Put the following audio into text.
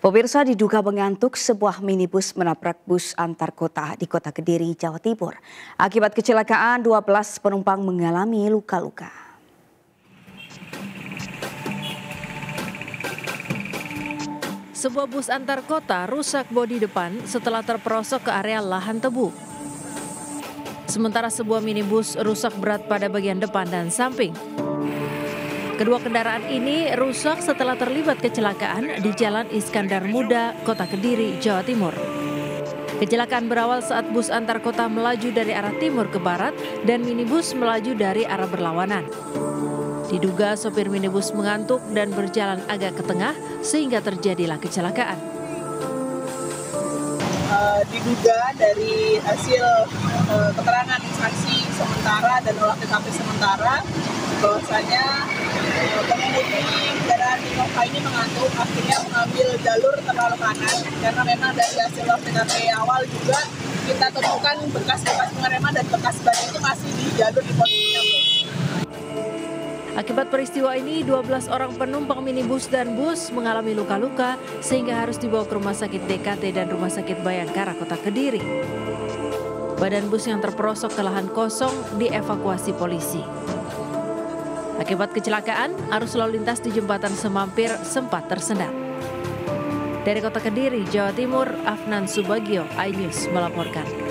Pemirsa, diduga mengantuk, sebuah minibus menabrak bus antar kota di Kota Kediri, Jawa Timur. Akibat kecelakaan, 12 penumpang mengalami luka-luka. Sebuah bus antar kota rusak bodi depan setelah terperosok ke area lahan tebu. Sementara sebuah minibus rusak berat pada bagian depan dan samping. Kedua kendaraan ini rusak setelah terlibat kecelakaan di Jalan Iskandar Muda, Kota Kediri, Jawa Timur. Kecelakaan berawal saat bus antar kota melaju dari arah timur ke barat dan minibus melaju dari arah berlawanan. Diduga sopir minibus mengantuk dan berjalan agak ke tengah sehingga terjadilah kecelakaan. Diduga dari hasil keterangan saksi sementara dan olah TKP sementara bahwasanya pengemudi kendaraan Innova ini mengantuk, akhirnya mengambil jalur terlalu kanan karena memang dari hasil olah TKP awal juga kita temukan bekas-bekas pengereman dan bekas ban itu masih di jalur di posisinya. Akibat peristiwa ini, 12 orang penumpang minibus dan bus mengalami luka-luka sehingga harus dibawa ke Rumah Sakit DKT dan Rumah Sakit Bayangkara, Kota Kediri. Badan bus yang terperosok ke lahan kosong dievakuasi polisi. Akibat kecelakaan, arus lalu lintas di jembatan Semampir sempat tersendat. Dari Kota Kediri, Jawa Timur, Afnan Subagio, iNews melaporkan.